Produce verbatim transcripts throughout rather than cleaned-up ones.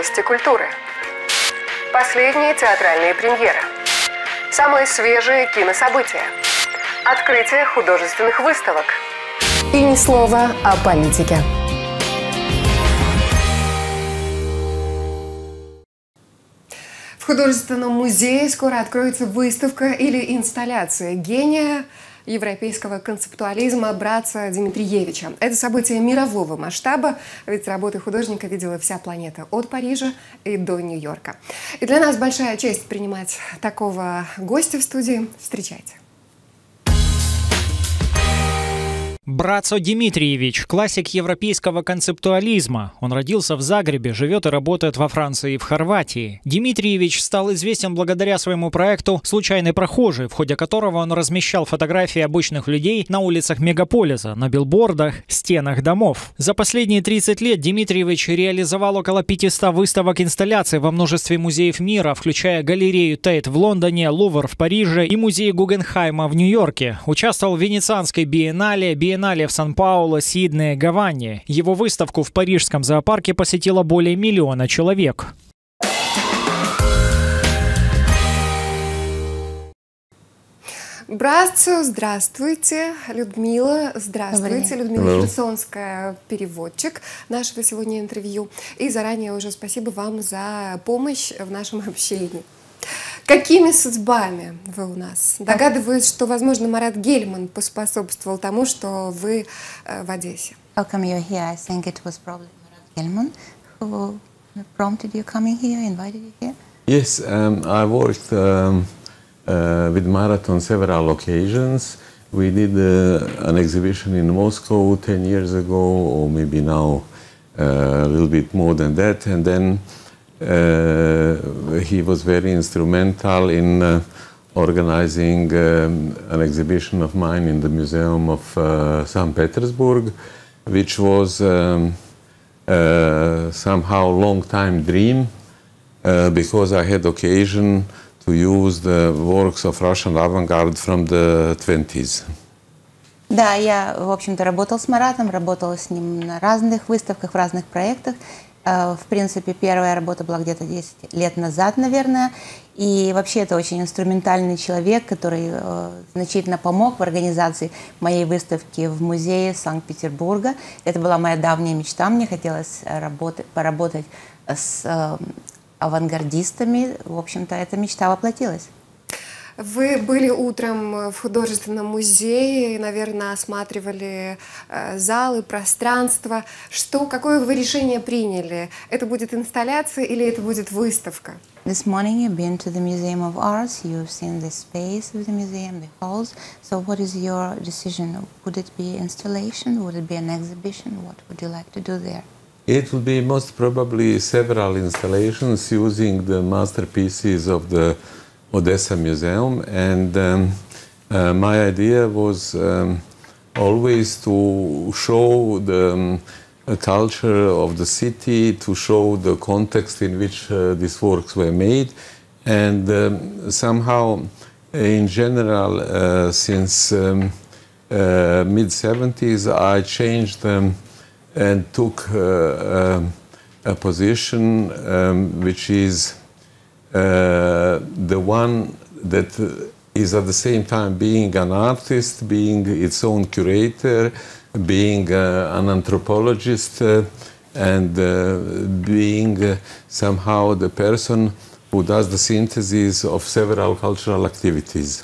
Новости культуры. Последние театральные премьеры. Самые свежие кинособытия. Открытие художественных выставок. И ни слова о политике. В художественном музее скоро откроется выставка или инсталляция гения европейского концептуализма братца Дмитриевича. Это событие мирового масштаба, ведь работы художника видела вся планета от Парижа и до Нью-Йорка. И для нас большая честь принимать такого гостя в студии. Встречайте. Братцо Дмитриевич – классик европейского концептуализма. Он родился в Загребе, живет и работает во Франции и в Хорватии. Дмитриевич стал известен благодаря своему проекту «Случайный прохожий», в ходе которого он размещал фотографии обычных людей на улицах мегаполиса, на билбордах, стенах домов. За последние тридцать лет Дмитриевич реализовал около пятисот выставок-инсталляций во множестве музеев мира, включая галерею Тейт в Лондоне, Лувр в Париже и музей Гугенхайма в Нью-Йорке. Участвовал в Венецианской биеннале, биеннале в Сан-Пауло, Сиднее, Гаване. Его выставку в парижском зоопарке посетило более миллиона человек. Братцо, здравствуйте. Людмила, здравствуйте. Людмила Херсонская, переводчик нашего сегодня интервью. И заранее уже спасибо вам за помощь в нашем общении. Какими судьбами вы у нас? Догадываюсь, что, возможно, Марат Гельман поспособствовал тому, что вы э, в Одессе. How come you're here? I think it was probably Marat Gelman who prompted you coming here, invited you here. Yes, um, I worked um, uh, with Marat on several occasions. We did uh, an exhibition in Moscow ten years ago, or maybe now uh, a little bit more than that, and then Uh, he was very instrumental in uh, organizing um, an exhibition of mine in the Museum of uh, Saint Petersburg, which was um, uh, somehow a long-time dream uh, because I had occasion to use the works of Russian avant-garde from the twenties. Да, я, в общем-то, работал с Маратом, работала с ним на разных выставках, в разных проектах. В принципе, первая работа была где-то десять лет назад, наверное. И вообще это очень инструментальный человек, который э, значительно помог в организации моей выставки в музее Санкт-Петербурга. Это была моя давняя мечта. Мне хотелось работать, поработать с э, авангардистами. В общем-то, эта мечта воплотилась. Вы были утром в художественном музее, наверное, осматривали э, залы, пространство. Что, какое вы решение приняли? Это будет инсталляция или это будет выставка? This morning you've been to the Museum of Arts. You've seen the space of the museum, the halls. So what is your decision? Would it be installation? Would it be an exhibition? What would you like to do there? It will be most probably several installations using the masterpieces of the Odessa Museum, and um, uh, my idea was um, always to show the um, culture of the city, to show the context in which uh, these works were made, and um, somehow, in general, uh, since um, uh, mid seventies, I changed them and took uh, um, a position um, which is Uh, the one that is at the same time being an artist, being its own curator, being uh, an anthropologist, uh, and uh, being uh, somehow the person who does the synthesis of several cultural activities.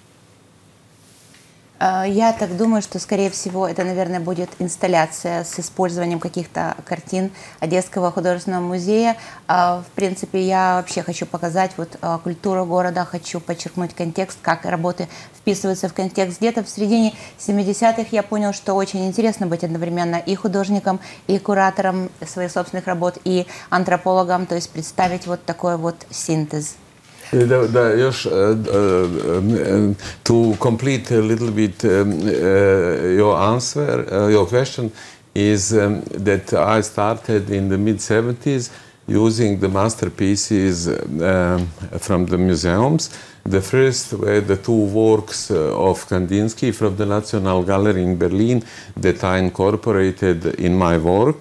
Я так думаю, что, скорее всего, это, наверное, будет инсталляция с использованием каких-то картин Одесского художественного музея. В принципе, я вообще хочу показать вот культуру города, хочу подчеркнуть контекст, как работы вписываются в контекст. Где-то в середине семидесятых я понял, что очень интересно быть одновременно и художником, и куратором своих собственных работ, и антропологом, то есть представить вот такой вот синтез. Da, da, još, uh, uh, to complete a little bit um, uh, your answer, uh, your question is um, that I started in the mid seventies using the masterpieces um, from the museums. The first were the two works of Kandinsky from the National Gallery in Berlin that I incorporated in my work.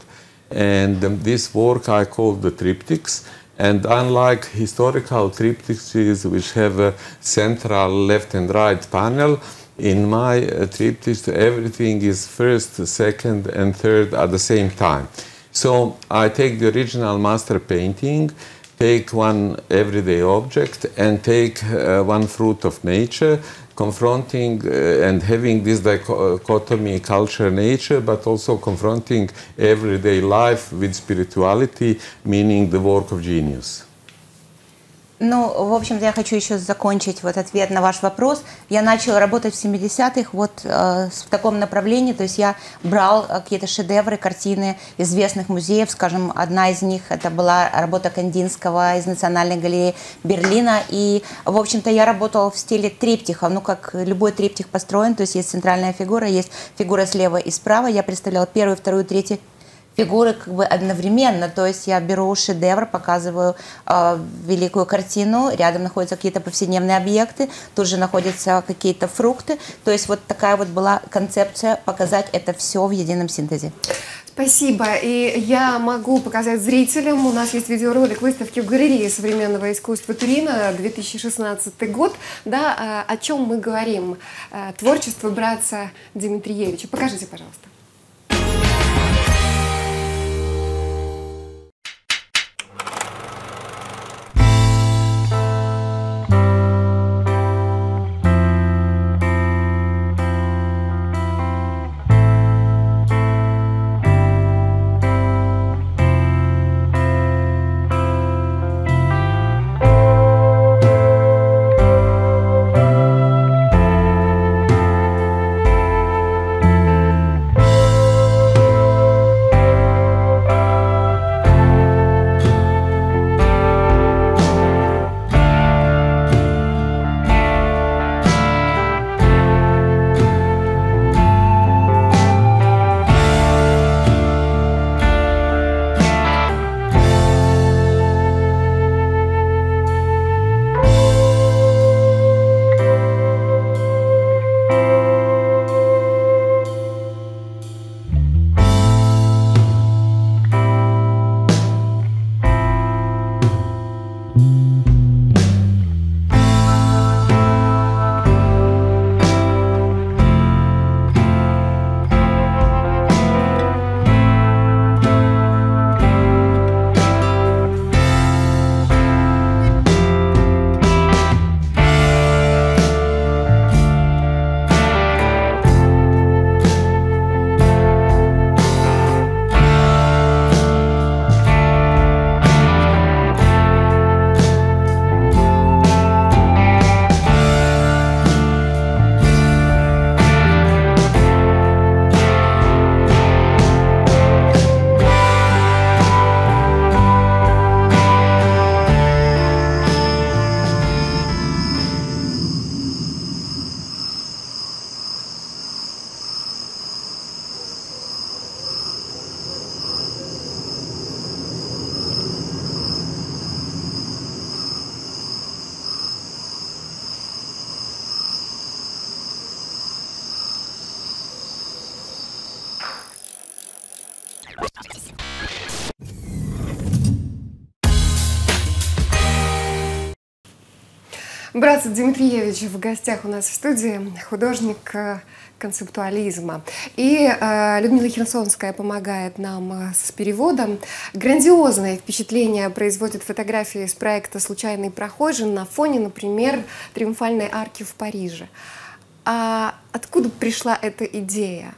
And um, this work I call the triptychs. And unlike historical triptychs, which have a central left and right panel, in my uh, triptychs, everything is first, second, and third at the same time. So I take the original master painting, take one everyday object, and take uh, one fruit of nature, confronting uh, and having this dichotomy culture-nature, but also confronting everyday life with spirituality, meaning the work of genius. Ну, в общем-то, я хочу еще закончить вот ответ на ваш вопрос. Я начала работать в семидесятых вот э, в таком направлении, то есть я брал какие-то шедевры, картины известных музеев, скажем, одна из них это была работа Кандинского из Национальной галереи Берлина, и, в общем-то, я работала в стиле триптиха, ну, как любой триптих построен, то есть есть центральная фигура, есть фигура слева и справа, я представляла первую, вторую, третью фигуры как бы одновременно, то есть я беру шедевр, показываю э, великую картину, рядом находятся какие-то повседневные объекты, тут же находятся какие-то фрукты, то есть вот такая вот была концепция показать это все в едином синтезе. Спасибо. И я могу показать зрителям, у нас есть видеоролик выставки в галерее современного искусства Турина, две тысячи шестнадцатый год, да, о чем мы говорим, творчество братца Димитриевича. Покажите, пожалуйста. Братц Димитриевич в гостях у нас в студии, художник концептуализма. И э, Людмила Херсонская помогает нам с переводом. Грандиозное впечатление производят фотографии с проекта «Случайный прохожий» на фоне, например, Триумфальной арки в Париже. А откуда пришла эта идея?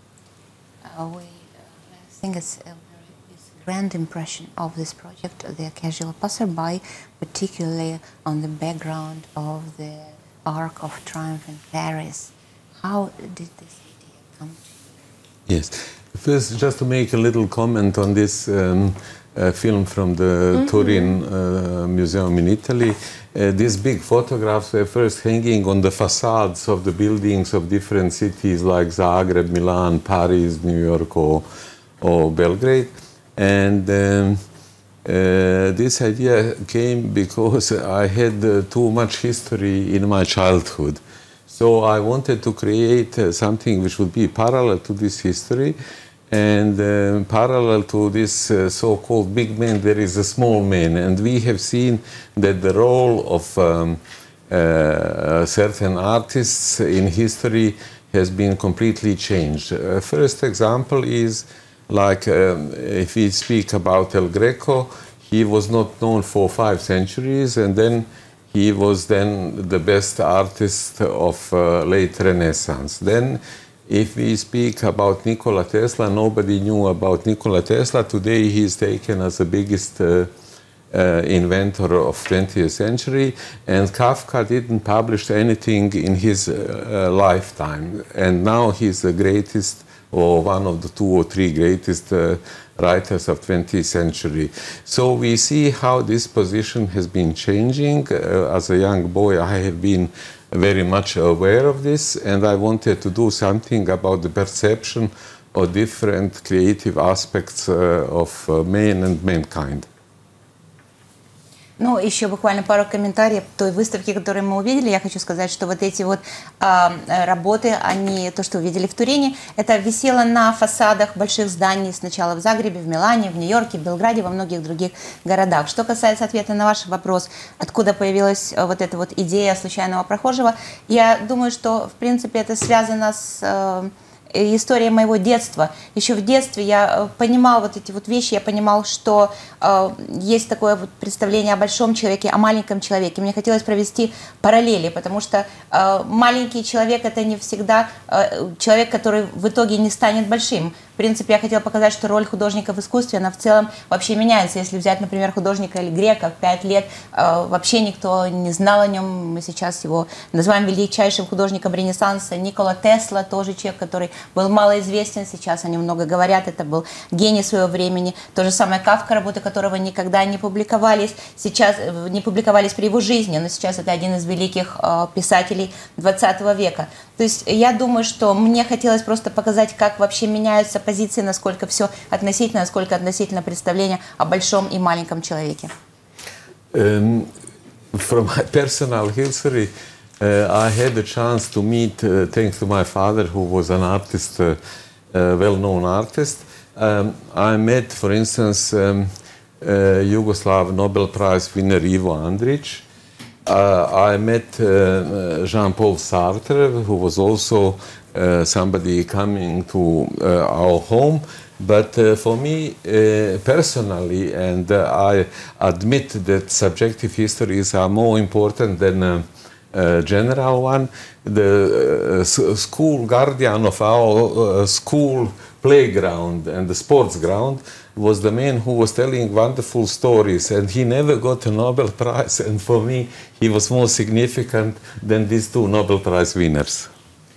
Grand impression of this project, the casual passerby, particularly on the background of the Arc of Triumph in Paris. How did this idea come to you? Yes. First, just to make a little comment on this um, uh, film from the mm-hmm. Turin uh, Museum in Italy. Uh, these big photographs were first hanging on the facades of the buildings of different cities like Zagreb, Milan, Paris, New York, or, or Belgrade. And um, uh, this idea came because I had uh, too much history in my childhood. So I wanted to create uh, something which would be parallel to this history And uh, parallel to this uh, so-called big man, there is a small man. And we have seen that the role of um, uh, certain artists in history has been completely changed. Uh, first example is like um, if we speak about El Greco, he was not known for five centuries, and then he was then the best artist of uh, late Renaissance. Then if we speak about Nikola Tesla, nobody knew about Nikola Tesla. Today he is taken as the biggest uh, uh, inventor of twentieth century, and Kafka didn't publish anything in his uh, lifetime. And now he's the greatest, or one of the two or three greatest uh, writers of twentieth century. So we see how this position has been changing. Uh, as a young boy, I have been very much aware of this, and I wanted to do something about the perception of different creative aspects uh, of uh, man and mankind. Ну, еще буквально пару комментариев к той выставке, которую мы увидели. Я хочу сказать, что вот эти вот э, работы, они, то, что увидели в Турине, это висело на фасадах больших зданий сначала в Загребе, в Милане, в Нью-Йорке, в Белграде, во многих других городах. Что касается ответа на ваш вопрос, откуда появилась вот эта вот идея случайного прохожего, я думаю, что, в принципе, это связано с... Э, история моего детства. Еще в детстве я понимал вот эти вот вещи, я понимал, что э, есть такое вот представление о большом человеке, о маленьком человеке. Мне хотелось провести параллели, потому что э, маленький человек — это не всегда э, человек, который в итоге не станет большим. В принципе, я хотела показать, что роль художника в искусстве, она в целом вообще меняется. Если взять, например, художника или Грека, в пять лет э, вообще никто не знал о нем. Мы сейчас его называем величайшим художником Ренессанса. Никола Тесла, тоже человек, который был малоизвестен, сейчас о нем много говорят, это был гений своего времени. То же самое Кафка, работы которого никогда не публиковались, сейчас не публиковались при его жизни, но сейчас это один из великих э, писателей двадцатого века. То есть я думаю, что мне хотелось просто показать, как вообще меняются позиции, насколько все относительно, насколько относительно представления о большом и маленьком человеке. Um, from my personal history, Uh, I had a chance to meet, uh, thanks to my father, who was an artist, uh, uh, well-known artist. Um, I met, for instance, um, uh, Yugoslav Nobel Prize winner Ivo Andrić. Uh, I met uh, Jean-Paul Sartre, who was also uh, somebody coming to uh, our home. But uh, for me, uh, personally, and uh, I admit that subjective histories are more important than uh, Uh, general one, the uh, school guardian of our uh, school playground and the sports ground was the man who was telling wonderful stories, and he never got a Nobel Prize, and for me he was more significant than these two Nobel Prize winners.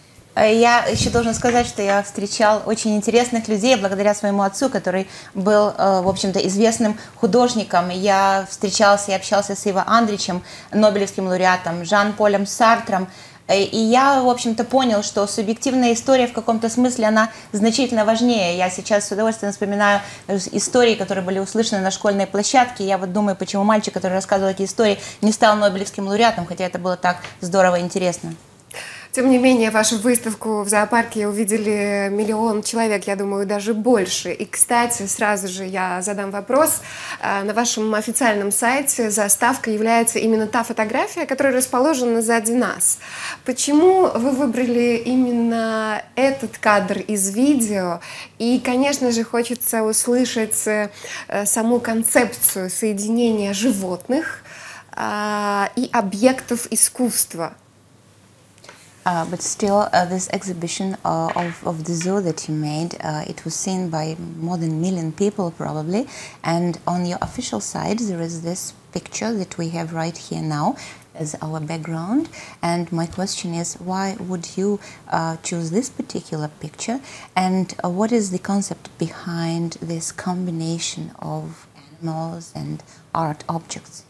Я еще должен сказать, что я встречал очень интересных людей благодаря своему отцу, который был, в общем-то, известным художником. Я встречался и общался с Иво Андричем, нобелевским лауреатом, Жан-Полем Сартром. И я, в общем-то, понял, что субъективная история в каком-то смысле, она значительно важнее. Я сейчас с удовольствием вспоминаю истории, которые были услышаны на школьной площадке. Я вот думаю, почему мальчик, который рассказывал эти истории, не стал нобелевским лауреатом, хотя это было так здорово и интересно. Тем не менее, вашу выставку в зоопарке увидели миллион человек, я думаю, даже больше. И, кстати, сразу же я задам вопрос. На вашем официальном сайте заставка является именно та фотография, которая расположена сзади нас. Почему вы выбрали именно этот кадр из видео? И, конечно же, хочется услышать саму концепцию соединения животных и объектов искусства. Uh, but still, uh, this exhibition uh, of, of the zoo that you made, uh, it was seen by more than a million people probably, and on your official side there is this picture that we have right here now as our background. And my question is, why would you uh, choose this particular picture, and uh, what is the concept behind this combination of animals and art objects?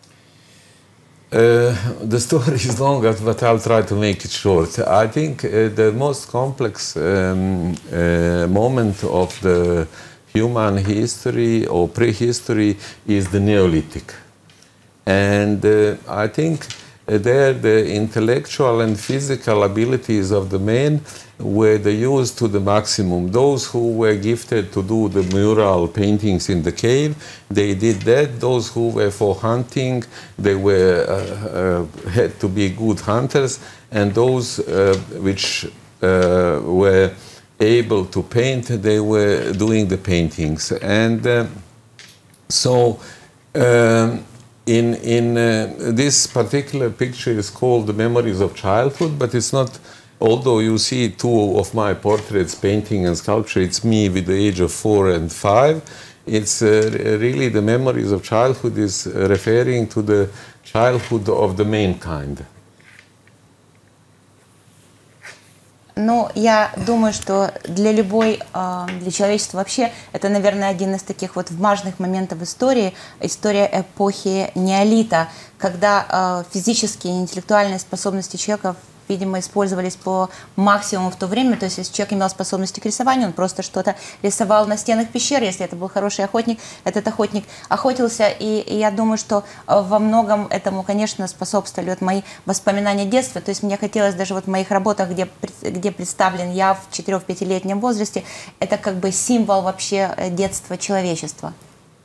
Uh, the story is long, but I'll try to make it short. I think uh, the most complex um, uh, moment of the human history or prehistory is the Neolithic. And uh, I think uh, there the intellectual and physical abilities of the men were used to the maximum. Those who were gifted to do the mural paintings in the cave, they did that. Those who were for hunting, they were uh, uh, had to be good hunters, and those uh, which uh, were able to paint, they were doing the paintings. And uh, so um, in, in uh, this particular picture is called The Memories of Childhood, but it's not. Although you see two of my portraits, painting and sculpture, it's me with the age of four and five. It's uh, really the memories of childhood is referring to the childhood of the mankind. Ну, я думаю, что для любой, для человечества вообще, это, наверное, один из таких вот важных моментов истории, история эпохи неолита, когда физические и интеллектуальные способности человека, видимо, использовались по максимуму в то время. То есть, если человек имел способности к рисованию, он просто что-то рисовал на стенах пещер. Если это был хороший охотник, этот охотник охотился. И, и я думаю, что во многом этому, конечно, способствовали вот мои воспоминания детства. То есть, мне хотелось даже вот в моих работах, где, где представлен я в четырёх-пятилетнем возрасте, это как бы символ вообще детства человечества.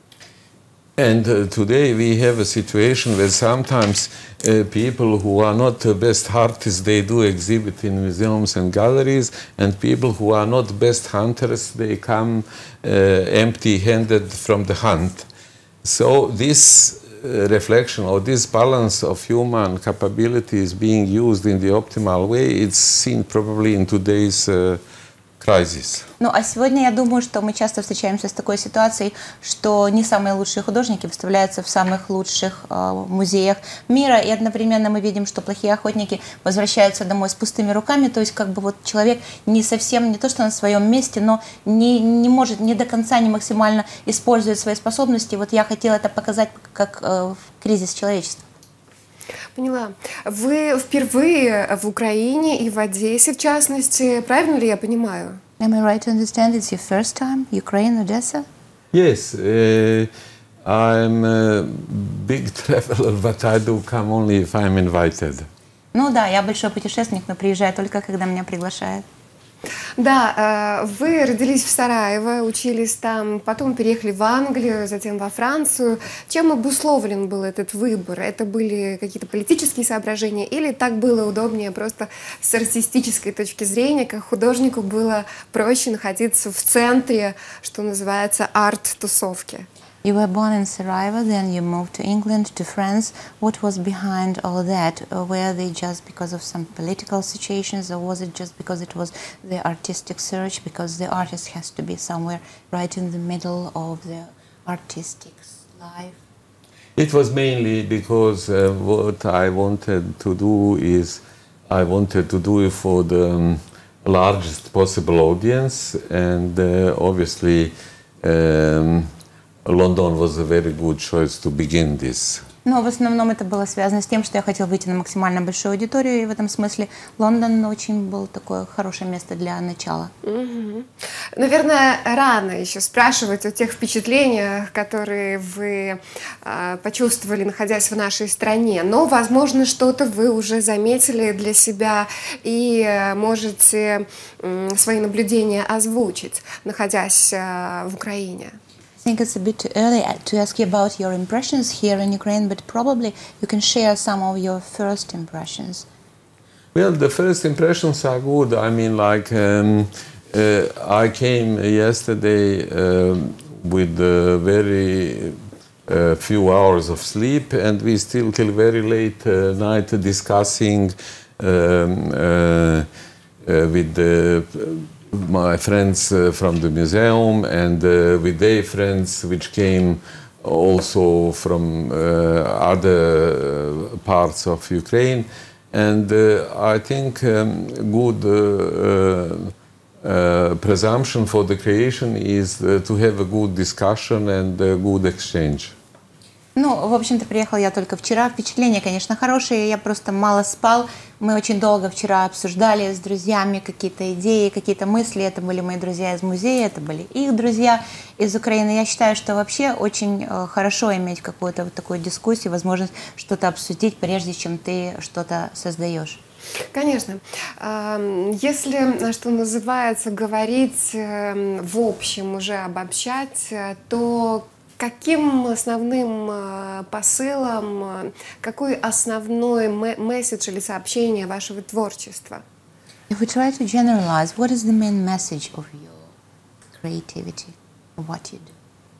And uh, today we have a situation where sometimes uh, people who are not the best artists, they do exhibit in museums and galleries, and people who are not best hunters, they come uh, empty-handed from the hunt. So this uh, reflection or this balance of human capabilities being used in the optimal way, it's seen probably in today's uh, crisis. Ну, а сегодня я думаю, что мы часто встречаемся с такой ситуацией, что не самые лучшие художники выставляются в самых лучших э, музеях мира, и одновременно мы видим, что плохие охотники возвращаются домой с пустыми руками, то есть как бы вот человек не совсем, не то что на своем месте, но не, не может, не до конца, не максимально использует свои способности. Вот я хотела это показать как э, кризис человечества. Поняла. Вы впервые в Украине и в Одессе, в частности, правильно ли я понимаю? Am I right to understand it's your first time, Ukraine, Odessa? Yes, uh, I'm a big traveler, but I do come only if I'm invited. Ну да, я большой путешественник, но приезжаю только, когда меня приглашают. Да, вы родились в Сараево, учились там, потом переехали в Англию, затем во Францию. Чем обусловлен был этот выбор? Это были какие-то политические соображения или так было удобнее просто с артистической точки зрения, как художнику было проще находиться в центре, что называется, арт-тусовки? You were born in Sarajevo, then you moved to England, to France. What was behind all that? Or were they just because of some political situations, or was it just because it was the artistic search, because the artist has to be somewhere right in the middle of the artistic life? It was mainly because uh, what I wanted to do is I wanted to do it for the um, largest possible audience, and uh, obviously um, London was a very good choice to begin this. Но в основном это было связано с тем, что я хотела выйти на максимально большую аудиторию, и в этом смысле Лондон очень был такое хорошее место для начала. Угу. Наверное, рано еще спрашивать о тех впечатлениях, которые вы э, почувствовали, находясь в нашей стране, но, возможно, что-то вы уже заметили для себя и э, можете э, свои наблюдения озвучить, находясь э, в Украине. I think it's a bit too early to ask you about your impressions here in Ukraine, but probably you can share some of your first impressions. Well, the first impressions are good. I mean, like, um, uh, I came yesterday um, with a very uh, few hours of sleep, and we still till very late uh, night discussing um, uh, uh, with the my friends uh, from the museum and uh, with their friends which came also from uh, other parts of Ukraine, and uh, I think um, good uh, uh, presumption for the creation is uh, to have a good discussion and a good exchange. Ну, в общем-то, приехала я только вчера. Впечатления, конечно, хорошие. Я просто мало спал. Мы очень долго вчера обсуждали с друзьями какие-то идеи, какие-то мысли. Это были мои друзья из музея, это были их друзья из Украины. Я считаю, что вообще очень э, хорошо иметь какую-то вот такую дискуссию, возможность что-то обсудить, прежде чем ты что-то создаешь. Конечно. Если, что называется, говорить в общем, уже обобщать, то каким основным посылом, какой основной месседж или сообщение вашего творчества? If we try to generalize, what is the main message of your creativity, of what you do?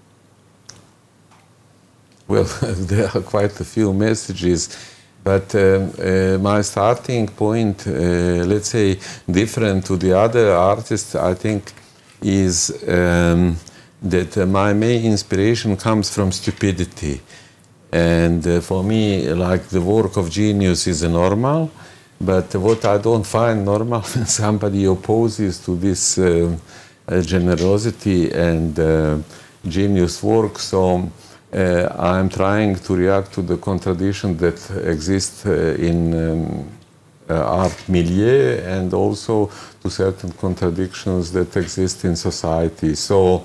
Well, there are quite a few messages, but um, uh, my starting point, uh, let's say, different to the other artists, I think, is um, that uh, my main inspiration comes from stupidity. And uh, for me, like, the work of genius is normal, but what I don't find normal when somebody opposes to this uh, uh, generosity and uh, genius work. So uh, I'm trying to react to the contradiction that exists uh, in um, uh, art milieu, and also to certain contradictions that exist in society. So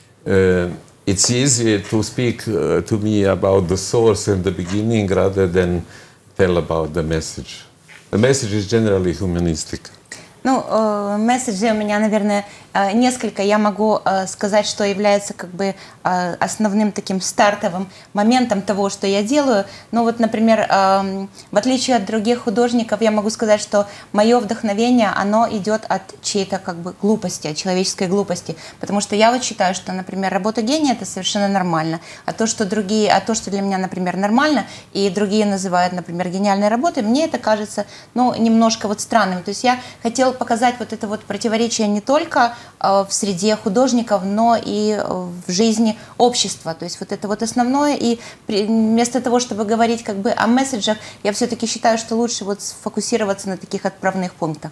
Uh, it's easier to speak uh, to me about the source and the beginning rather than tell about the message. The message is generally humanistic. Ну, э, месседжи у меня, наверное, э, несколько. Я могу э, сказать, что является как бы э, основным таким стартовым моментом того, что я делаю. Ну вот, например, э, в отличие от других художников, я могу сказать, что мое вдохновение, оно идет от чьей-то как бы глупости, от человеческой глупости. Потому что я вот считаю, что, например, работа гения — это совершенно нормально. А то, что другие, а то, что для меня, например, нормально, и другие называют, например, гениальной работой, мне это кажется, ну, немножко вот странным. То есть я хотела показать вот это вот противоречие не только э, в среде художников, но и э, в жизни общества. То есть вот это вот основное. И при, вместо того, чтобы говорить как бы о месседжах, я все-таки считаю, что лучше вот сфокусироваться на таких отправных пунктах.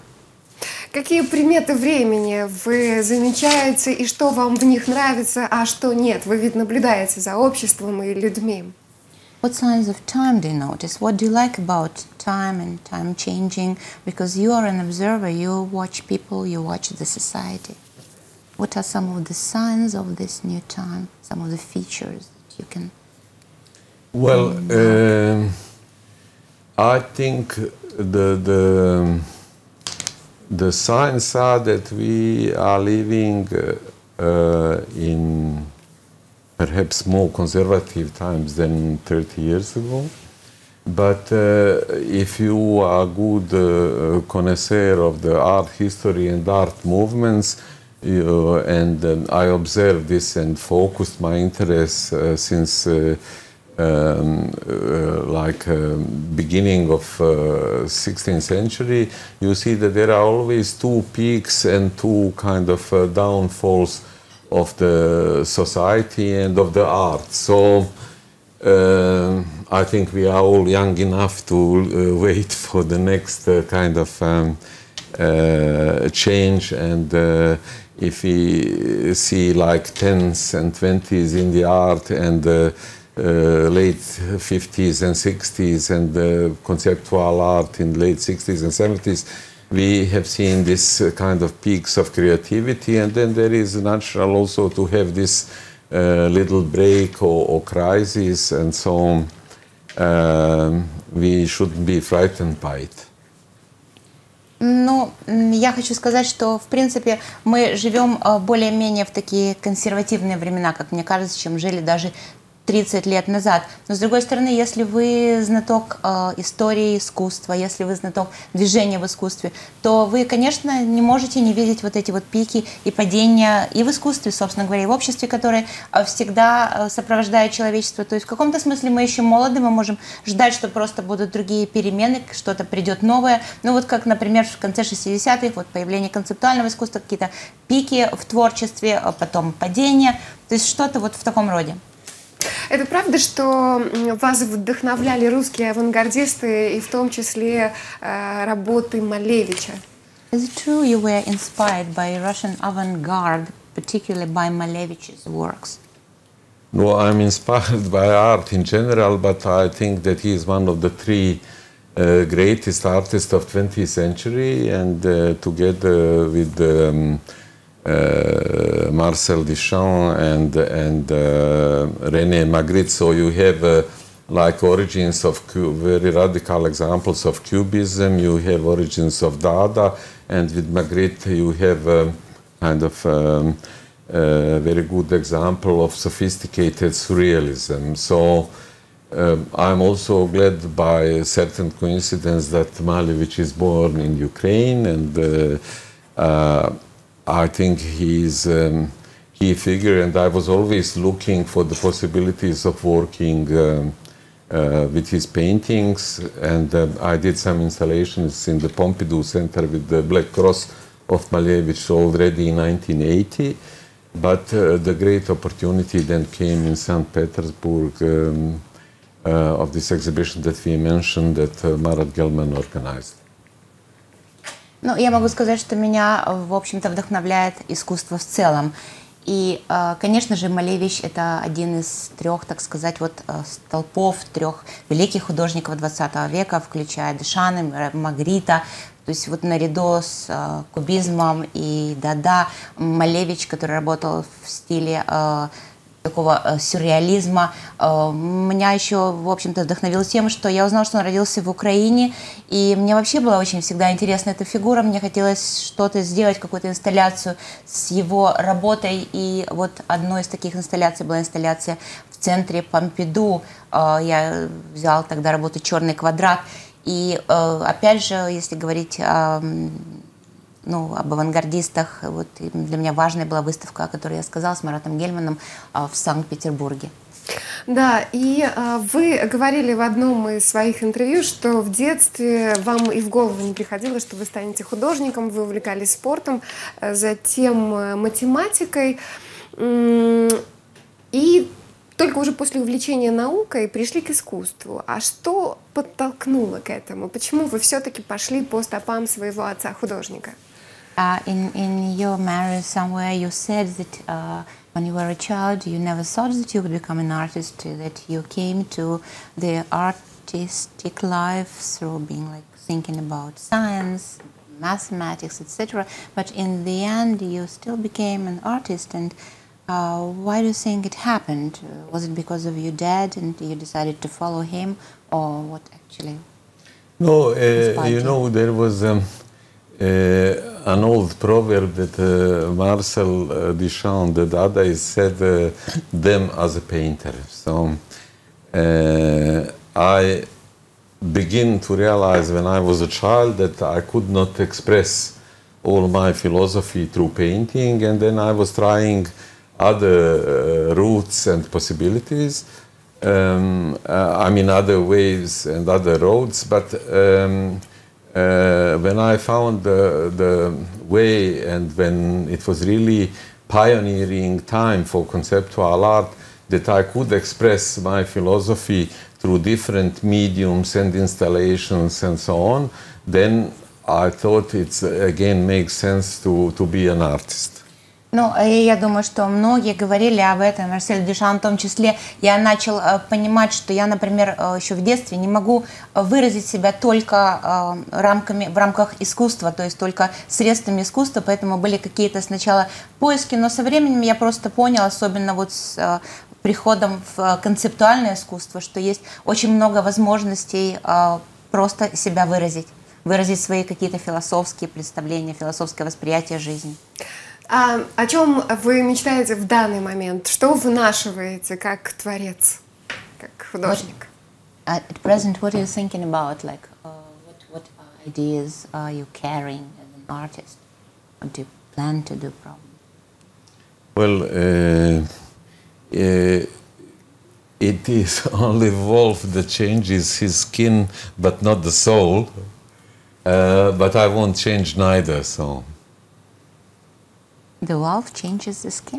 Какие приметы времени вы замечаете, и что вам в них нравится, а что нет? Вы ведь наблюдаете за обществом и людьми. What signs of time do you notice? What do you like about time and time changing? Because you are an observer, you watch people, you watch the society. What are some of the signs of this new time? Some of the features that you can... Well, uh, I think the, the, the signs are that we are living uh, uh, in perhaps more conservative times than thirty years ago. But uh, if you are a good uh, connoisseur of the art history and art movements, uh, and um, I observed this and focused my interest uh, since uh, um, uh, like uh, beginning of uh, sixteenth century, you see that there are always two peaks and two kind of uh, downfalls of the society and of the art. So uh, I think we are all young enough to uh, wait for the next uh, kind of um, uh, change. And uh, if we see like tens and twenties in the art, and uh, uh, late fifties and sixties, and uh, conceptual art in late sixties and seventies, we have seen this uh, kind of peaks of creativity, and then there is natural also to have this uh, little break or, or crisis, and so um, we shouldn't be frightened by it. Ну, я хочу сказать, что, в принципе, мы живем более-менее в такие консервативные времена, как мне кажется, чем жили даже тридцать лет назад. Но, с другой стороны, если вы знаток э, истории искусства, если вы знаток движения в искусстве, то вы, конечно, не можете не видеть вот эти вот пики и падения и в искусстве, собственно говоря, и в обществе, которое всегда сопровождает человечество. То есть в каком-то смысле мы еще молоды, мы можем ждать, что просто будут другие перемены, что-то придет новое. Ну вот как, например, в конце шестидесятых, вот появление концептуального искусства, какие-то пики в творчестве, потом падение. То есть что-то вот в таком роде. Это правда, что вас вдохновляли русские авангардисты, и в том числе э, работы Малевича? Is it true you were inspired by Russian avant-garde, particularly by Malevich's works? No, I'm inspired by art in general, but I think that he is one of the three uh, greatest artists of twentieth century, and uh, together with um, uh, Marcel Duchamp and, and uh, René Magritte, so you have uh, like origins of very radical examples of Cubism, you have origins of Dada, and with Magritte you have um, kind of um, a very good example of sophisticated surrealism. So um, I'm also glad by a certain coincidence that Malevich is born in Ukraine, and uh, uh, I think he's a key figure, and I was always looking for the possibilities of working um, uh, with his paintings, and uh, I did some installations in the Pompidou Center with the Black Cross of Malevich already in nineteen eighty. But uh, the great opportunity then came in Saint Petersburg um, uh, of this exhibition that we mentioned that uh, Marat Gelman organized. Ну, я могу сказать, что меня, в общем-то, вдохновляет искусство в целом. И, конечно же, Малевич – это один из трех, так сказать, вот столпов трех великих художников двадцатого века, включая Дешана, Магрита. То есть вот наряду с э, кубизмом и Дада, Малевич, который работал в стиле э, такого э, сюрреализма, э, меня еще, в общем-то, вдохновил тем, что я узнала, что он родился в Украине, и мне вообще была очень всегда интересна эта фигура, мне хотелось что-то сделать, какую-то инсталляцию с его работой, и вот одной из таких инсталляций была инсталляция в центре Помпиду. Э, я взяла тогда работу «Черный квадрат». И э, опять же, если говорить о, ну, об авангардистах, вот для меня важной была выставка, о которой я сказала, с Маратом Гельманом э, в Санкт-Петербурге. Да, и э, вы говорили в одном из своих интервью, что в детстве вам и в голову не приходило, что вы станете художником, вы увлекались спортом, э, затем э, математикой, э, и только уже после увлечения наукой пришли к искусству. А что подтолкнуло к этому? Почему вы все-таки пошли по стопам своего отца-художника? Uh, in, in your marriage somewhere you said that uh, when you were a child you never thought that you would become an artist, that you came to the artistic life through being like thinking about science, mathematics, et cetera. But in the end you still became an artist. And Uh, why do you think it happened? Uh, was it because of your dad and you decided to follow him, or what actually? No, uh, you know, there was um, uh, an old proverb that uh, Marcel uh, Duchamp, the Dadaist, said uh, them as a painter. So uh, I begin to realize when I was a child that I could not express all my philosophy through painting, and then I was trying other uh, routes and possibilities, um, uh, I mean other ways and other roads, but um, uh, when I found the, the way, and when it was really pioneering time for conceptual art, that I could express my philosophy through different mediums and installations and so on, then I thought it again makes sense to, to be an artist. Ну, я думаю, что многие говорили об этом, Марсель Дюшан в том числе. Я начал э, понимать, что я, например, э, еще в детстве не могу выразить себя только э, рамками, в рамках искусства, то есть только средствами искусства, поэтому были какие-то сначала поиски, но со временем я просто понял, особенно вот с э, приходом в концептуальное искусство, что есть очень много возможностей э, просто себя выразить, выразить свои какие-то философские представления, философское восприятие жизни. А о чем вы мечтаете в данный момент? Что вынашиваете как творец, как художник? What, at present, what are you thinking about? Like, uh, what, what ideas are you carrying as an artist? What do you plan to do, probably? Well, uh, uh, it is only Wolf that changes his skin, but not the soul. Uh, but I won't change neither, so... The wolf changes the skin?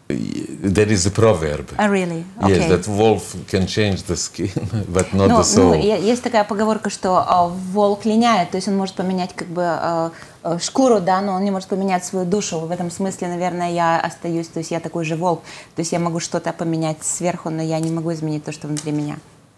There is a proverb. Oh, really? Okay. Yes, that wolf can change the skin, but not ну, the soul. Ну, есть такая поговорка, что uh, волк линяет, то есть он может поменять как бы uh, uh, шкуру, да, но он не может поменять свою душу. В этом смысле, наверное, я остаюсь, то есть я такой же волк, то есть я могу что-то поменять сверху, но я не могу изменить то, что внутри меня.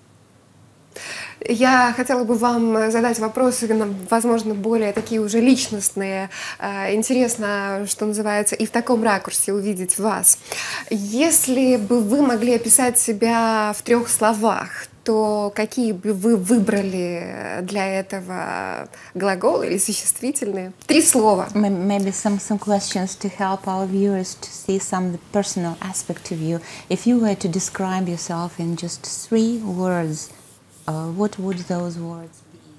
Я хотела бы вам задать вопросы, возможно, более такие уже личностные. Интересно, что называется, и в таком ракурсе увидеть вас. Если бы вы могли описать себя в трех словах, то какие бы вы выбрали для этого глаголы или существительные? Три слова. Maybe some, some questions to help our viewers to see some of the personal aspect of you. If you were to describe yourself in just three words, Uh, what would those words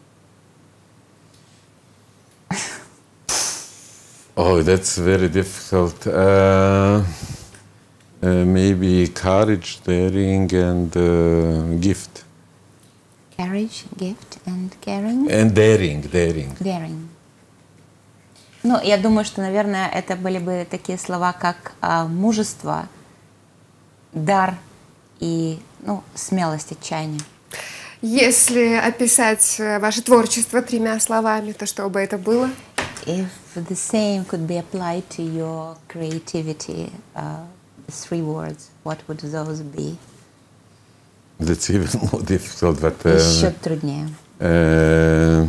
be? Oh, that's very difficult. Uh, uh, maybe courage, daring, and uh, gift. Courage, gift, and caring. And daring, daring. Daring. Ну, я думаю, что, наверное, это были бы такие слова, как uh, мужество, дар и, ну, смелость, отчаяние. Если описать ваше творчество тремя словами, то что бы это было? If the same could be applied to your creativity, uh, three words, what would those be? That's even more difficult, but... Uh, Еще труднее. Uh,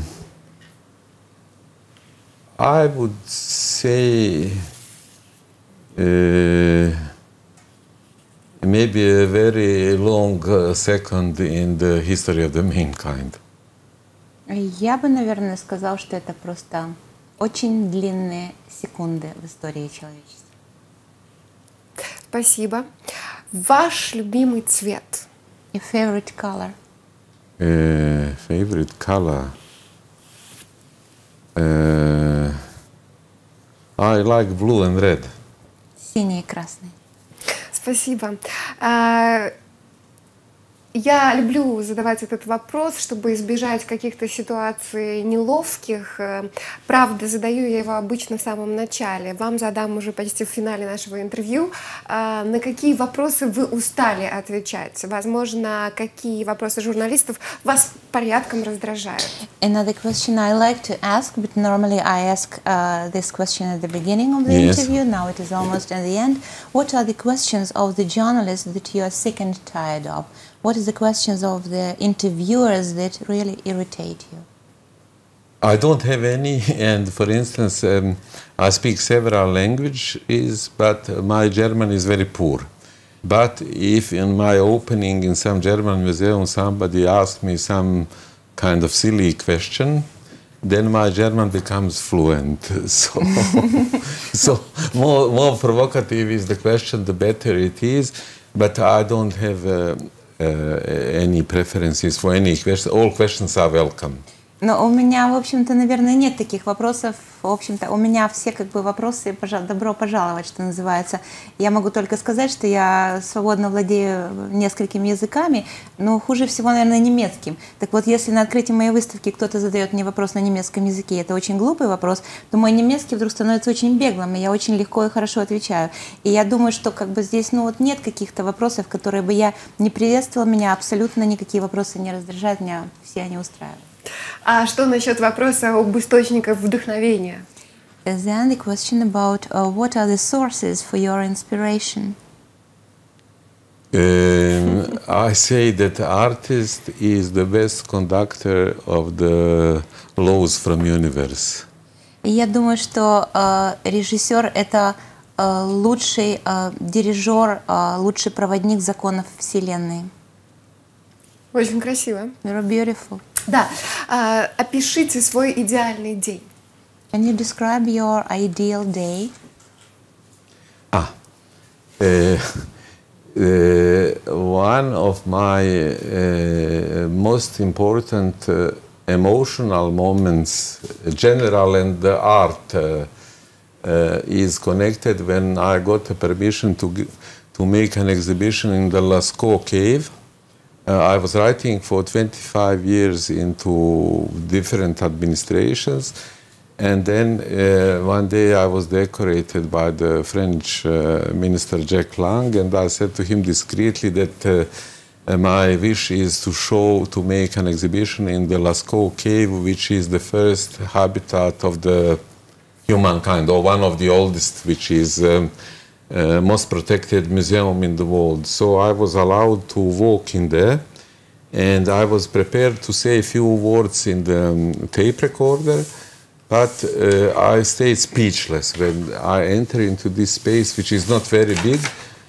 I would say... Uh, Maybe a very long uh, second in the history of the mankind. Я бы, наверное, сказал, что это просто очень длинные секунды в истории человечества. Спасибо. Ваш любимый цвет? Your favorite color? Uh, favorite color? Uh, I like blue and red. Синий и красный. Спасибо. Я люблю задавать этот вопрос, чтобы избежать каких-то ситуаций неловких. Правда, задаю я его обычно в самом начале. Вам задам уже почти в финале нашего интервью. На какие вопросы вы устали отвечать? Возможно, какие вопросы журналистов вас порядком раздражают? Another question I like to ask, but normally I ask uh, this question at the beginning of the Yes. interview. Now it is almost at the end. What are the questions of the journalists that you are sick and tired of? What is the questions of the interviewers that really irritate you? I don't have any, and for instance, um, I speak several languages, but my German is very poor. But if in my opening in some German museum somebody asks me some kind of silly question, then my German becomes fluent. So, so more, more provocative is the question, the better it is. But I don't have uh, uh, any preferences for any question. All questions are welcome. Но у меня, в общем-то, наверное, нет таких вопросов. В общем-то, у меня все как бы вопросы, пожалуй, добро пожаловать, что называется. Я могу только сказать, что я свободно владею несколькими языками, но хуже всего, наверное, немецким. Так вот, если на открытии моей выставки кто-то задает мне вопрос на немецком языке, это очень глупый вопрос, то мой немецкий вдруг становится очень беглым, и я очень легко и хорошо отвечаю. И я думаю, что как бы здесь, ну вот нет каких-то вопросов, которые бы я не приветствовала, меня абсолютно никакие вопросы не раздражают, меня все они устраивают. А что насчет вопроса об источниках вдохновения? Then the question about uh, what are the sources for your inspiration? Um, I say that the artist is the best conductor of the laws from universe. И я думаю, что uh, режиссер — это uh, лучший uh, дирижер, uh, лучший проводник законов Вселенной. Очень красиво. Very beautiful. Да. А, опишите свой идеальный день. Can you describe your ideal day? Ah, uh, uh, one of my uh, most important uh, emotional moments, general and the art, uh, uh, is connected when I got a permission to g to make an exhibition in the Lascaux cave. Uh, I was writing for twenty-five years into different administrations, And then uh, one day I was decorated by the French uh, minister Jacques Lang, and I said to him discreetly that uh, uh, my wish is to show, to make an exhibition in the Lascaux cave, which is the first habitat of the humankind, or one of the oldest, which is um, uh, most protected museum in the world. So I was allowed to walk in there, and I was prepared to say a few words in the um, tape recorder. But uh, I stayed speechless when I entered into this space, which is not very big.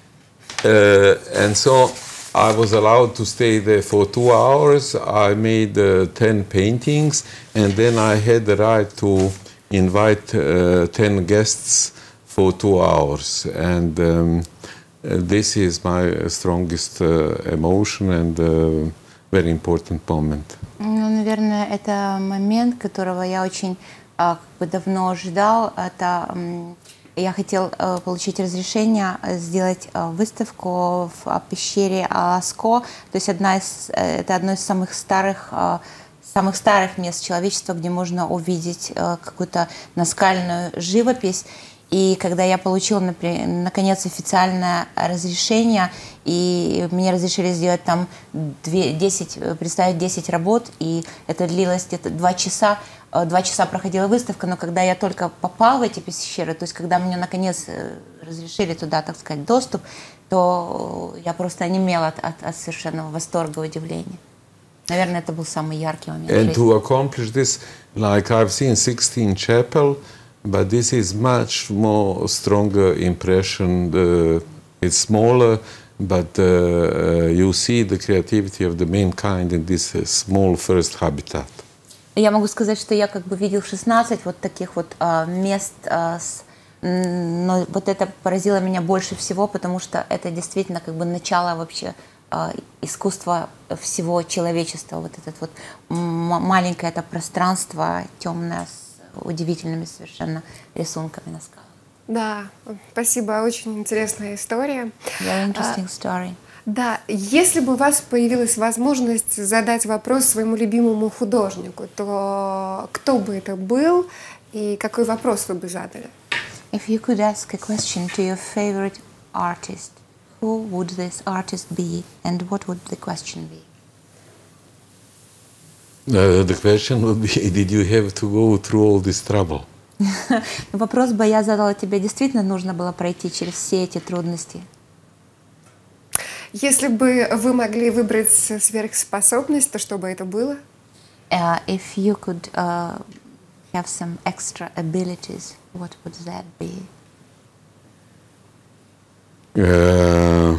Uh, and so I was allowed to stay there for two hours. I made uh, ten paintings, and then I had the right to invite uh, ten guests for two hours. And um, uh, this is my strongest uh, emotion and uh, very important moment. Ну, наверное, это момент, которого я очень как бы давно ждал. Это я хотел получить разрешение сделать выставку в пещере Ласко. То есть одна из, это одно из самых старых, самых старых мест человечества, где можно увидеть какую-то наскальную живопись. И когда я получила, например, наконец, официальное разрешение, и мне разрешили сделать там десять, представить десять работ, и это длилось где-то два часа, два часа проходила выставка, но когда я только попала в эти пещеры, то есть когда мне наконец разрешили туда, так сказать, доступ, то я просто онемела от, от, от совершенного восторга, удивления. Наверное, это был самый яркий момент. And to accomplish this, like I've seen Sixtine Chapel, but this is much more stronger impression. Uh, it's smaller, but uh, uh, you see the creativity of the mankind in this uh, small first habitat. Я могу сказать, что я как бы видел шестнадцать вот таких вот а, мест, а, с, но вот это поразило меня больше всего, потому что это действительно как бы начало вообще а, искусства всего человечества. Вот этот вот маленькое это пространство темное с удивительными совершенно рисунками на скалах. Да, спасибо, очень интересная история. Very interesting story. Да, если бы у вас появилась возможность задать вопрос своему любимому художнику, то кто бы это был и какой вопрос вы бы задали? If you could ask a question to your favorite artist, who would this artist be and what would the question be? Uh, the question would be, did you have to go through all this trouble? Вопрос бы я задала тебе, действительно нужно было пройти через все эти трудности? Если бы вы могли выбрать сверхспособность, то что бы это было? Uh, if you could uh, have some extra abilities, what would that be? Uh,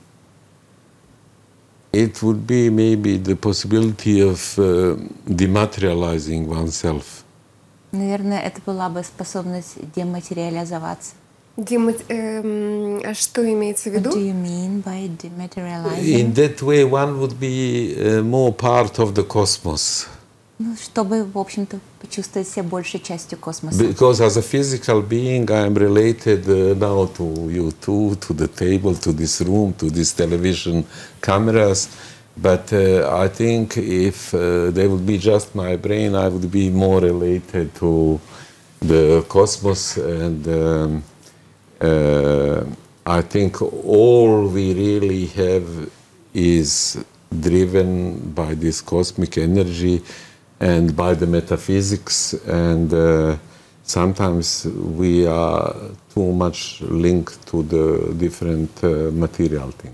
it would be maybe the possibility of uh, dematerializing oneself. Наверное, это была бы способность дематериализоваться. Дема... Эм, а что имеется в виду? What do you mean by dematerializing? In that way, one would be uh, more part of the cosmos. Ну, чтобы, в общем-то, почувствовать себя большей частью космоса. Because as a physical being, I am related uh, now to you two, to the table, to this room, to these television cameras. But uh, I think if uh, there would be just my brain, I would be more related to the cosmos. And um, uh, I think all we really have is driven by this cosmic energy and by the metaphysics. And uh, sometimes we are too much linked to the different uh, material things.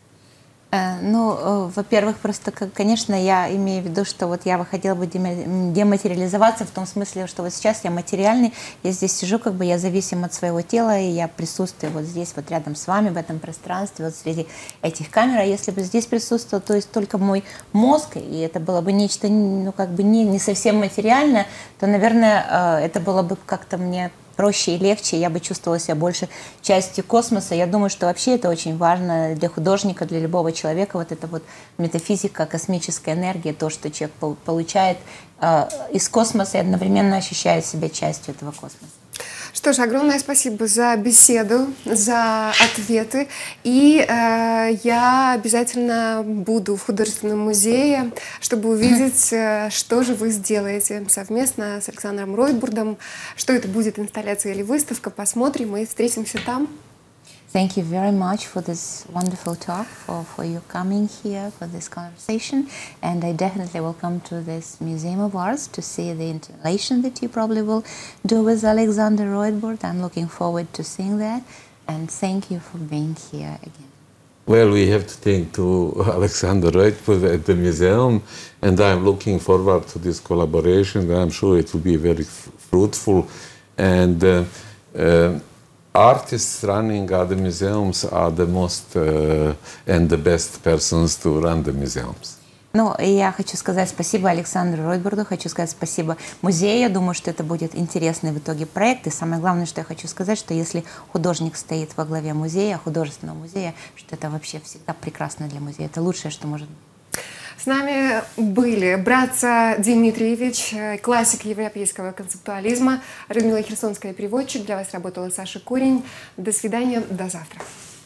Ну, во-первых, просто, конечно, я имею в виду, что вот я бы хотела бы дематериализоваться в том смысле, что вот сейчас я материальный, я здесь сижу, как бы я зависим от своего тела, и я присутствую вот здесь, вот рядом с вами, в этом пространстве, вот среди этих камер. А если бы здесь присутствовал, то есть только мой мозг, и это было бы нечто, ну, как бы не, не совсем материальное, то, наверное, это было бы как-то мне проще и легче, я бы чувствовала себя больше частью космоса. Я думаю, что вообще это очень важно для художника, для любого человека. Вот эта вот метафизика, космическая энергия, то, что человек получает э, из космоса и одновременно ощущает себя частью этого космоса. Что ж, огромное спасибо за беседу, за ответы. И э, я обязательно буду в художественном музее, чтобы увидеть, э, что же вы сделаете совместно с Александром Ройтбурдом. Что это будет, инсталляция или выставка, посмотрим и встретимся там. Thank you very much for this wonderful talk, for, for you coming here for this conversation. And I definitely will come to this Museum of Arts to see the installation that you probably will do with Alexander Roitbourd. I'm looking forward to seeing that. And thank you for being here again. Well, we have to thank to Alexander Roitbourd at the museum, and I'm looking forward to this collaboration. I'm sure it will be very fruitful. And uh, uh, artists running other museums are the most uh, and the best persons to run the museums. Ну, и я хочу сказать спасибо Александру Ройтбурду, хочу сказать спасибо музею. Я думаю, что это будет интересный в итоге проект. И самое главное, что я хочу сказать, что если художник стоит во главе музея, художественного музея, что это вообще всегда прекрасно для музея. Это лучшее, что может быть. С нами были Братца Димитриевич, классик европейского концептуализма, Радмила Херсонская, переводчик. Для вас работала Саша Курень. До свидания, до завтра.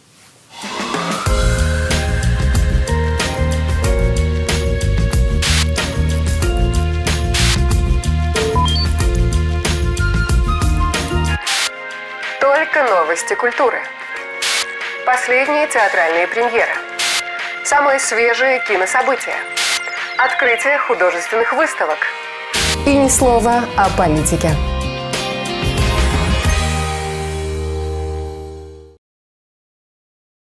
Только новости культуры. Последние театральные премьеры. Самые свежие кинособытия. Открытие художественных выставок. И ни слова о политике.